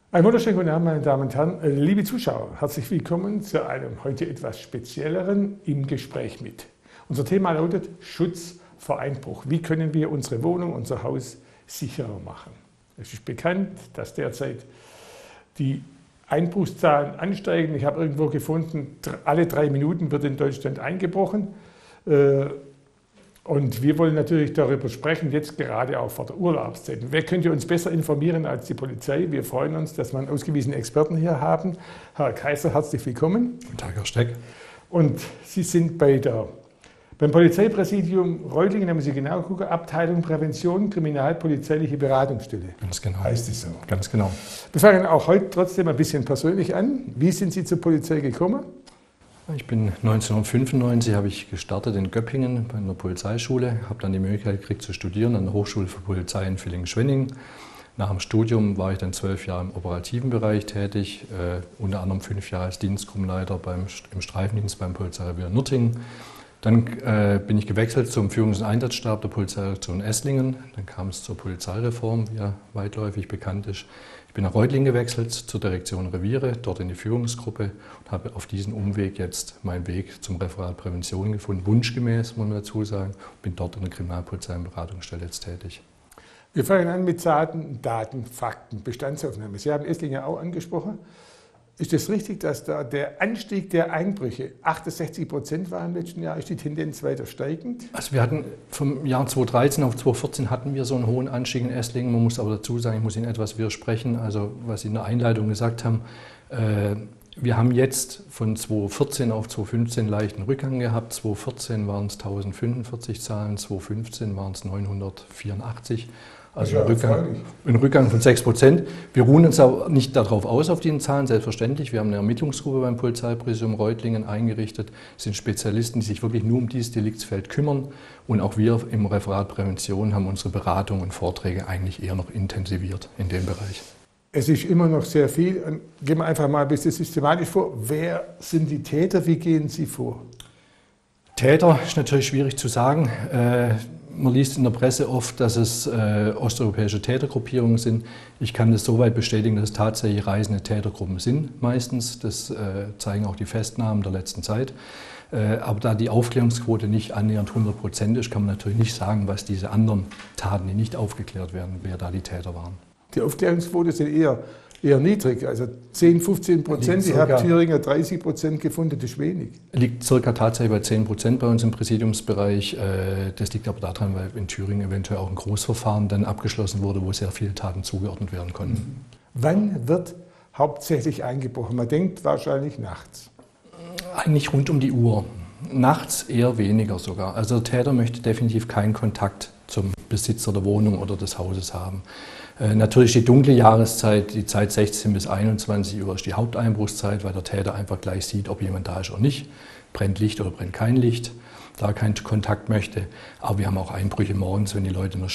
Einen wunderschönen guten Abend, meine Damen und Herren, liebe Zuschauer, herzlich willkommen zu einem heute etwas spezielleren Im Gespräch mit. Unser Thema lautet Schutz vor Einbruch. Wie können wir unsere Wohnung, unser Haus sicherer machen? Es ist bekannt, dass derzeit die Einbruchszahlen ansteigen. Ich habe irgendwo gefunden, alle 3 Minuten wird in Deutschland eingebrochen. Und wir wollen natürlich darüber sprechen, jetzt gerade auch vor der Urlaubszeit. Wer könnte uns besser informieren als die Polizei? Wir freuen uns, dass wir einen ausgewiesenen Experten hier haben. Herr Kaiser, herzlich willkommen. Guten Tag, Herr Steck. Und Sie sind beim Polizeipräsidium Reutlingen, da müssen Sie genau gucken, Abteilung Prävention, kriminalpolizeiliche Beratungsstelle. Ganz genau. Heißt es so? Ganz genau. Wir fangen auch heute trotzdem ein bisschen persönlich an. Wie sind Sie zur Polizei gekommen? Ich bin 1995 habe ich gestartet in Göppingen bei einer Polizeischule, habe dann die Möglichkeit gekriegt zu studieren an der Hochschule für Polizei in Villingen-Schwenningen. Nach dem Studium war ich dann 12 Jahre im operativen Bereich tätig, unter anderem 5 Jahre als Dienstgruppenleiter im Streifendienst beim Polizeirevier Nürtingen. Dann bin ich gewechselt zum Führungs- und Einsatzstab der Polizeiredaktion Esslingen. Dann kam es zur Polizeireform, wie ja weitläufig bekannt ist. Ich bin nach Reutlingen gewechselt zur Direktion Reviere, dort in die Führungsgruppe und habe auf diesen Umweg jetzt meinen Weg zum Referat Prävention gefunden, wunschgemäß, muss man dazu sagen, und bin dort in der Kriminalpolizei und Beratungsstelle jetzt tätig. Wir fangen an mit Daten, Fakten, Bestandsaufnahme. Sie haben Esslingen auch angesprochen. Ist es richtig, dass da der Anstieg der Einbrüche 68% war im letzten Jahr? Ist die Tendenz weiter steigend? Also wir hatten vom Jahr 2013 auf 2014 hatten wir so einen hohen Anstieg in Esslingen. Man muss aber dazu sagen, ich muss Ihnen etwas widersprechen. Also was Sie in der Einleitung gesagt haben, wir haben jetzt von 2014 auf 2015 leichten Rückgang gehabt. 2014 waren es 1045 Zahlen, 2015 waren es 984. Also ein Rückgang von 6%. Wir ruhen uns aber nicht darauf aus, auf diesen Zahlen, selbstverständlich. Wir haben eine Ermittlungsgruppe beim Polizeipräsidium Reutlingen eingerichtet. Das sind Spezialisten, die sich wirklich nur um dieses Deliktsfeld kümmern. Und auch wir im Referat Prävention haben unsere Beratungen und Vorträge eigentlich eher noch intensiviert in dem Bereich. Es ist immer noch sehr viel. Gehen wir einfach mal ein bisschen systematisch vor. Wer sind die Täter? Wie gehen Sie vor? Täter ist natürlich schwierig zu sagen. Man liest in der Presse oft, dass es osteuropäische Tätergruppierungen sind. Ich kann das soweit bestätigen, dass es tatsächlich reisende Tätergruppen sind meistens. Das zeigen auch die Festnahmen der letzten Zeit. Aber da die Aufklärungsquote nicht annähernd 100% ist, kann man natürlich nicht sagen, was diese anderen Taten, die nicht aufgeklärt werden, wer da die Täter waren. Die Aufklärungsquote sind eher niedrig, also 10–15%. Ich habe Thüringer 30% gefunden, das ist wenig. Liegt circa tatsächlich bei 10% bei uns im Präsidiumsbereich. Das liegt aber daran, weil in Thüringen eventuell auch ein Großverfahren dann abgeschlossen wurde, wo sehr viele Taten zugeordnet werden konnten. Wann wird hauptsächlich eingebrochen? Man denkt wahrscheinlich nachts. Eigentlich rund um die Uhr. Nachts eher weniger sogar. Also der Täter möchte definitiv keinen Kontakt zum Besitzer der Wohnung oder des Hauses haben. Natürlich die dunkle Jahreszeit, die Zeit 16 bis 21 Uhr ist die Haupteinbruchszeit, weil der Täter einfach gleich sieht, ob jemand da ist oder nicht. Brennt Licht oder brennt kein Licht, da er keinen Kontakt möchte. Aber wir haben auch Einbrüche morgens, wenn die Leute noch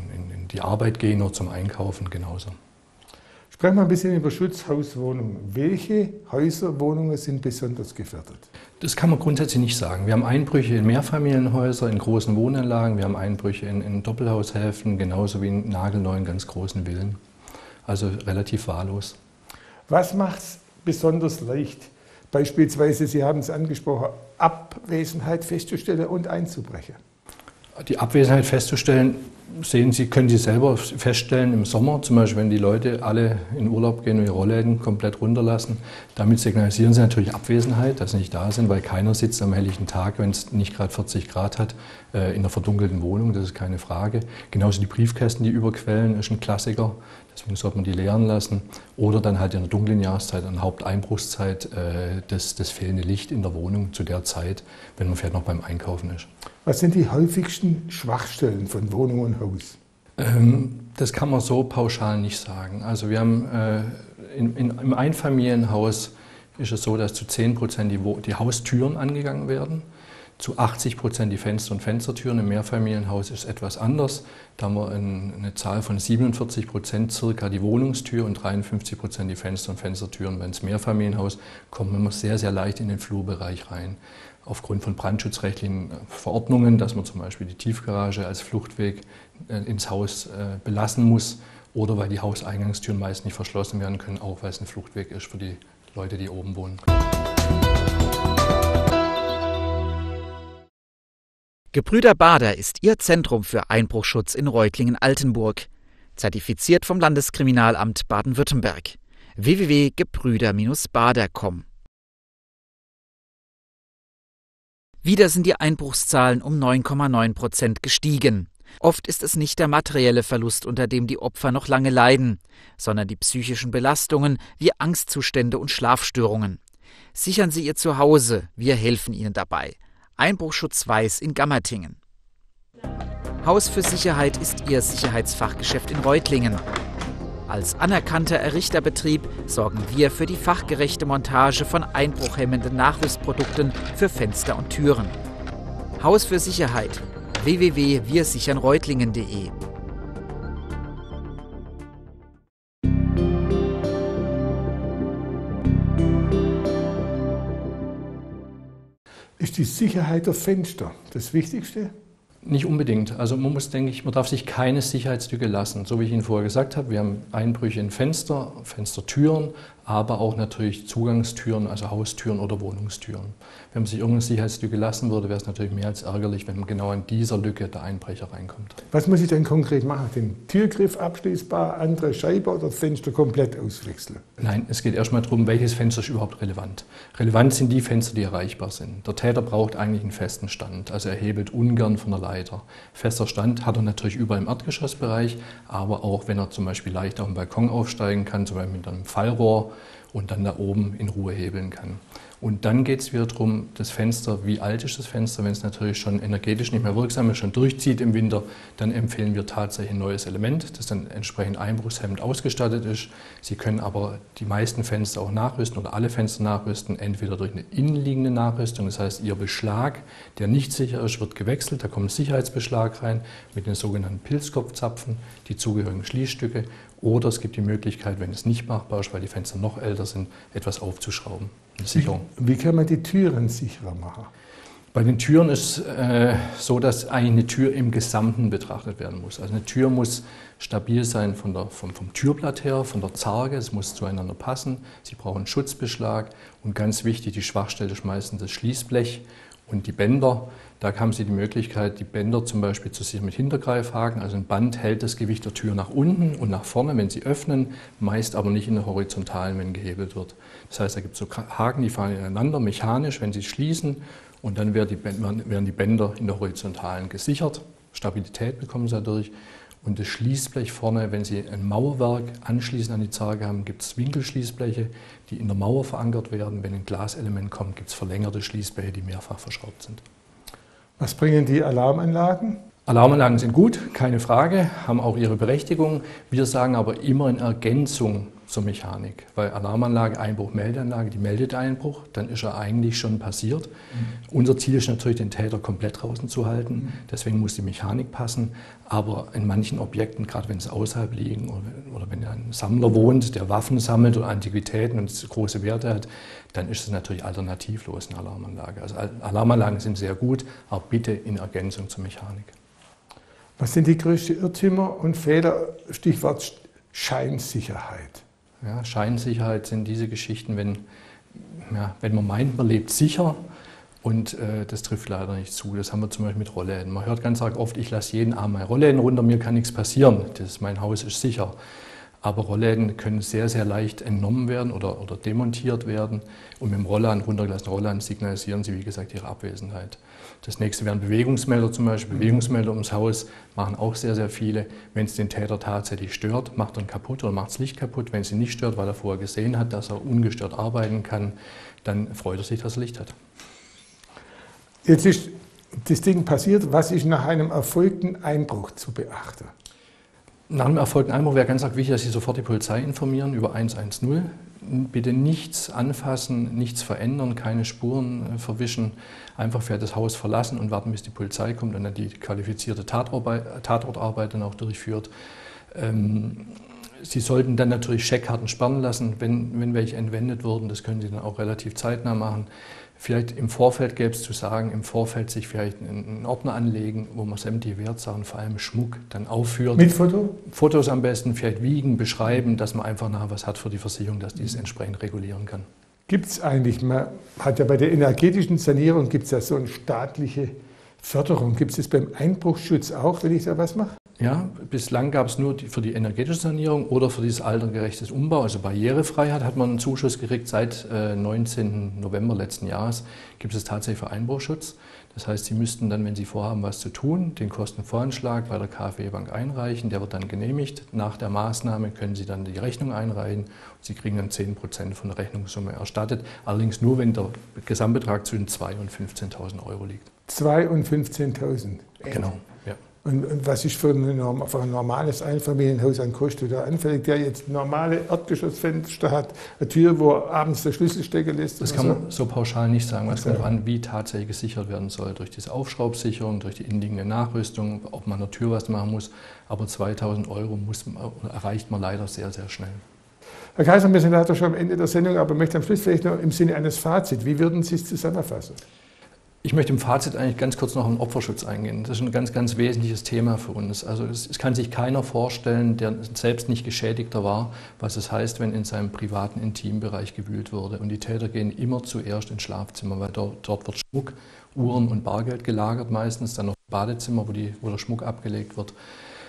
in die Arbeit gehen oder zum Einkaufen genauso. Sprechen wir ein bisschen über Schutzhauswohnungen. Welche Häuser, sind besonders gefährdet? Das kann man grundsätzlich nicht sagen. Wir haben Einbrüche in Mehrfamilienhäusern, in großen Wohnanlagen, wir haben Einbrüche in Doppelhaushälften, genauso wie in nagelneuen, ganz großen Villen. Also relativ wahllos. Was macht es besonders leicht? Beispielsweise, Sie haben es angesprochen, Abwesenheit festzustellen und einzubrechen. Die Abwesenheit festzustellen, können Sie selber feststellen im Sommer, zum Beispiel wenn die Leute alle in Urlaub gehen und ihre Rollläden komplett runterlassen. Damit signalisieren sie natürlich Abwesenheit, dass sie nicht da sind, weil keiner sitzt am helllichten Tag, wenn es nicht gerade 40 Grad hat, in einer verdunkelten Wohnung, das ist keine Frage. Genauso die Briefkästen, die überquellen, ist ein Klassiker, deswegen sollte man die leeren lassen. Oder dann halt in der dunklen Jahreszeit, an der Haupteinbruchszeit, das fehlende Licht in der Wohnung zu der Zeit, wenn man vielleicht noch beim Einkaufen ist. Was sind die häufigsten Schwachstellen von Wohnung und Haus? Das kann man so pauschal nicht sagen. Also wir haben im Einfamilienhaus ist es so, dass zu 10% die Haustüren angegangen werden, zu 80% die Fenster und Fenstertüren. Im Mehrfamilienhaus ist es etwas anders. Da haben wir eine Zahl von 47% circa die Wohnungstür und 53% die Fenster und Fenstertüren. Wenn es Mehrfamilienhaus kommt, man sehr, sehr leicht in den Flurbereich rein. Aufgrund von brandschutzrechtlichen Verordnungen, dass man zum Beispiel die Tiefgarage als Fluchtweg ins Haus belassen muss oder weil die Hauseingangstüren meist nicht verschlossen werden können, auch weil es ein Fluchtweg ist für die Leute, die oben wohnen. Gebrüder Bader ist Ihr Zentrum für Einbruchschutz in Reutlingen-Altenburg. Zertifiziert vom Landeskriminalamt Baden-Württemberg. www.gebrüder-bader.com. Wieder sind die Einbruchszahlen um 9,9% gestiegen. Oft ist es nicht der materielle Verlust, unter dem die Opfer noch lange leiden, sondern die psychischen Belastungen wie Angstzustände und Schlafstörungen. Sichern Sie Ihr Zuhause, wir helfen Ihnen dabei. Einbruchschutz Weiß in Gammertingen. Haus für Sicherheit ist Ihr Sicherheitsfachgeschäft in Reutlingen. Als anerkannter Errichterbetrieb sorgen wir für die fachgerechte Montage von einbruchhemmenden Nachrüstprodukten für Fenster und Türen. Haus für Sicherheit. www.wirsichernreutlingen.de. Ist die Sicherheit der Fenster das Wichtigste? Nicht unbedingt. Also man muss, denke ich, man darf sich keine Sicherheitslücke lassen. So wie ich Ihnen vorher gesagt habe, wir haben Einbrüche in Fenster, Fenstertüren, aber auch natürlich Zugangstüren, also Haustüren oder Wohnungstüren. Wenn man sich irgendeine Sicherheitslücke lassen würde, wäre es natürlich mehr als ärgerlich, wenn man genau an dieser Lücke der Einbrecher reinkommt. Was muss ich denn konkret machen? Den Türgriff abschließbar, andere Scheibe oder das Fenster komplett auswechseln? Nein, es geht erstmal darum, welches Fenster ist überhaupt relevant. Relevant sind die Fenster, die erreichbar sind. Der Täter braucht eigentlich einen festen Stand, also er hebelt ungern von der Leiter. Fester Stand hat er natürlich überall im Erdgeschossbereich, aber auch wenn er zum Beispiel leicht auf den Balkon aufsteigen kann, zum Beispiel mit einem Fallrohr und dann da oben in Ruhe hebeln kann. Und dann geht es wieder darum, das Fenster, wie alt ist das Fenster, wenn es natürlich schon energetisch nicht mehr wirksam ist, schon durchzieht im Winter, dann empfehlen wir tatsächlich ein neues Element, das dann entsprechend einbruchshemmend ausgestattet ist. Sie können aber die meisten Fenster auch nachrüsten oder alle Fenster nachrüsten, entweder durch eine innenliegende Nachrüstung, das heißt Ihr Beschlag, der nicht sicher ist, wird gewechselt, da kommt ein Sicherheitsbeschlag rein mit den sogenannten Pilzkopfzapfen, die zugehörigen Schließstücke, oder es gibt die Möglichkeit, wenn es nicht machbar ist, weil die Fenster noch älter sind, etwas aufzuschrauben. Wie kann man die Türen sicherer machen? Bei den Türen ist so, dass eigentlich eine Tür im Gesamten betrachtet werden muss. Also eine Tür muss stabil sein vom Türblatt her, von der Zarge, es muss zueinander passen. Sie brauchen einen Schutzbeschlag und ganz wichtig, die Schwachstelle ist meistens das Schließblech und die Bänder. Da haben Sie die Möglichkeit, die Bänder zum Beispiel zu sichern mit Hintergreifhaken. Also ein Band hält das Gewicht der Tür nach unten und nach vorne, wenn Sie öffnen, meist aber nicht in der Horizontalen, wenn gehebelt wird. Das heißt, da gibt es so Haken, die fahren ineinander, mechanisch, wenn Sie schließen, und dann werden die Bänder in der Horizontalen gesichert. Stabilität bekommen Sie dadurch. Und das Schließblech vorne, wenn Sie ein Mauerwerk anschließend an die Zarge haben, gibt es Winkelschließbleche, die in der Mauer verankert werden. Wenn ein Glaselement kommt, gibt es verlängerte Schließbleche, die mehrfach verschraubt sind. Was bringen die Alarmanlagen? Alarmanlagen sind gut, keine Frage, haben auch ihre Berechtigung. Wir sagen aber immer in Ergänzung zur Mechanik, weil Alarmanlage, Einbruch, Meldeanlage, die meldet Einbruch, dann ist er eigentlich schon passiert. Unser Ziel ist natürlich, den Täter komplett draußen zu halten, deswegen muss die Mechanik passen. Aber in manchen Objekten, gerade wenn sie außerhalb liegen oder wenn ein Sammler wohnt, der Waffen sammelt oder Antiquitäten und große Werte hat, dann ist es natürlich alternativlos, eine Alarmanlage. Also Alarmanlagen sind sehr gut, aber bitte in Ergänzung zur Mechanik. Was sind die größten Irrtümer und Fehler? Stichwort Scheinsicherheit. Ja, Scheinsicherheit sind diese Geschichten, wenn man meint, man lebt sicher und das trifft leider nicht zu. Das haben wir zum Beispiel mit Rollläden. Man hört ganz oft, ich lasse jeden Abend meine Rollläden runter, mir kann nichts passieren, mein Haus ist sicher. Aber Rollläden können sehr, sehr leicht entnommen werden oder demontiert werden. Und mit dem runtergelassenen Rollladen signalisieren sie, wie gesagt, ihre Abwesenheit. Das nächste wären Bewegungsmelder zum Beispiel. Bewegungsmelder ums Haus machen auch sehr, sehr viele. Wenn es den Täter tatsächlich stört, macht er ihn kaputt oder macht das Licht kaputt. Wenn es ihn nicht stört, weil er vorher gesehen hat, dass er ungestört arbeiten kann, dann freut er sich, dass er Licht hat. Jetzt ist das Ding passiert. Was ist nach einem erfolgten Einbruch zu beachten? Nach einem erfolgten Einbruch wäre ganz wichtig, dass Sie sofort die Polizei informieren über 110. Bitte nichts anfassen, nichts verändern, keine Spuren verwischen. Einfach für das Haus verlassen und warten, bis die Polizei kommt und dann die qualifizierte Tatortarbeit dann auch durchführt. Sie sollten dann natürlich Scheckkarten sperren lassen, wenn welche entwendet wurden. Das können Sie dann auch relativ zeitnah machen. Vielleicht im Vorfeld gäbe es zu sagen, im Vorfeld sich vielleicht einen Ordner anlegen, wo man sämtliche Wertsachen, vor allem Schmuck, dann aufführt. Mit Foto? Fotos am besten, vielleicht wiegen, beschreiben, dass man einfach nachher was hat für die Versicherung, dass die es entsprechend regulieren kann. Gibt es eigentlich, man hat ja bei der energetischen Sanierung gibt es ja so eine staatliche Förderung. Gibt es das beim Einbruchsschutz auch, wenn ich da was mache? Ja, bislang gab es nur für die energetische Sanierung oder für dieses altergerechtes Umbau, also Barrierefreiheit, hat man einen Zuschuss gekriegt. Seit 19. November letzten Jahres gibt es tatsächlich für Einbruchschutz. Das heißt, Sie müssten dann, wenn Sie vorhaben, was zu tun, den Kostenvoranschlag bei der KfW-Bank einreichen. Der wird dann genehmigt. Nach der Maßnahme können Sie dann die Rechnung einreichen und Sie kriegen dann 10% von der Rechnungssumme erstattet. Allerdings nur, wenn der Gesamtbetrag zwischen 2.000 und 15.000 Euro liegt. 2.000 und 15.000? Genau, ja. Und was ist für ein normales Einfamilienhaus an Kosten da anfällig, der jetzt normale Erdgeschossfenster hat, eine Tür, wo abends der Schlüssel stecken lässt? Das kann man so pauschal nicht sagen. Es kommt an, wie tatsächlich gesichert werden soll. Durch diese Aufschraubsicherung, durch die innenliegende Nachrüstung, ob man an der Tür was machen muss. Aber 2.000 Euro erreicht man leider sehr, sehr schnell. Herr Kaiser, wir sind leider schon am Ende der Sendung, aber ich möchte am Schluss vielleicht noch im Sinne eines Fazits. Wie würden Sie es zusammenfassen? Ich möchte im Fazit eigentlich ganz kurz noch auf den Opferschutz eingehen. Das ist ein ganz, ganz wesentliches Thema für uns. Also es kann sich keiner vorstellen, der selbst nicht Geschädigter war, was es heißt, wenn in seinem privaten Intimbereich gewühlt wurde. Und die Täter gehen immer zuerst ins Schlafzimmer, weil dort wird Schmuck, Uhren und Bargeld gelagert meistens, dann noch im Badezimmer, wo der Schmuck abgelegt wird.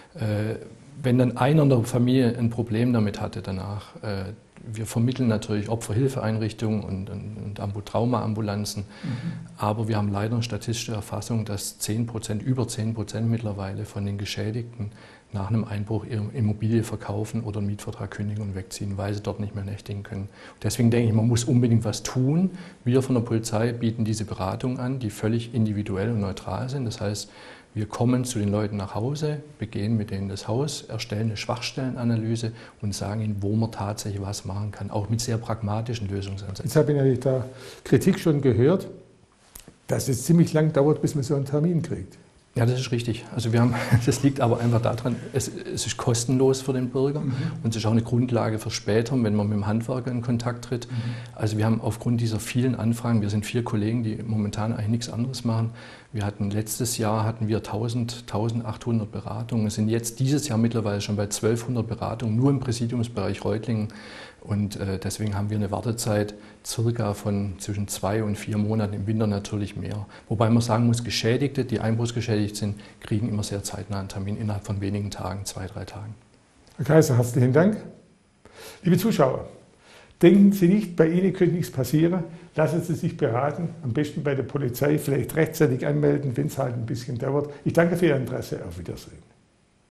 Wenn dann einer in der Familie ein Problem damit hatte danach, wir vermitteln natürlich Opferhilfeeinrichtungen und Traumaambulanzen, aber wir haben leider eine statistische Erfassung, dass über 10% mittlerweile von den Geschädigten nach einem Einbruch ihre Immobilie verkaufen oder einen Mietvertrag kündigen und wegziehen, weil sie dort nicht mehr nächtigen können. Deswegen denke ich, man muss unbedingt was tun. Wir von der Polizei bieten diese Beratungen an, die völlig individuell und neutral sind. Das heißt, wir kommen zu den Leuten nach Hause, begehen mit denen das Haus, erstellen eine Schwachstellenanalyse und sagen ihnen, wo man tatsächlich was machen kann, auch mit sehr pragmatischen Lösungsansätzen. Jetzt habe ich natürlich da Kritik schon gehört, dass es ziemlich lang dauert, bis man so einen Termin kriegt. Ja, das ist richtig. Also das liegt aber einfach daran, es ist kostenlos für den Bürger und es ist auch eine Grundlage für später, wenn man mit dem Handwerker in Kontakt tritt. Also wir haben aufgrund dieser vielen Anfragen, wir sind 4 Kollegen, die momentan eigentlich nichts anderes machen. Letztes Jahr hatten wir 1.800 Beratungen. Wir sind jetzt dieses Jahr mittlerweile schon bei 1.200 Beratungen, nur im Präsidiumsbereich Reutlingen. Und deswegen haben wir eine Wartezeit circa von zwischen 2 und 4 Monaten, im Winter natürlich mehr. Wobei man sagen muss, Geschädigte, die einbruchsgeschädigt sind, kriegen immer sehr zeitnah einen Termin innerhalb von wenigen Tagen, 2-3 Tagen. Herr Kaiser, herzlichen Dank. Liebe Zuschauer, denken Sie nicht, bei Ihnen könnte nichts passieren. Lassen Sie sich beraten, am besten bei der Polizei, vielleicht rechtzeitig anmelden, wenn es halt ein bisschen dauert. Ich danke für Ihr Interesse. Auf Wiedersehen.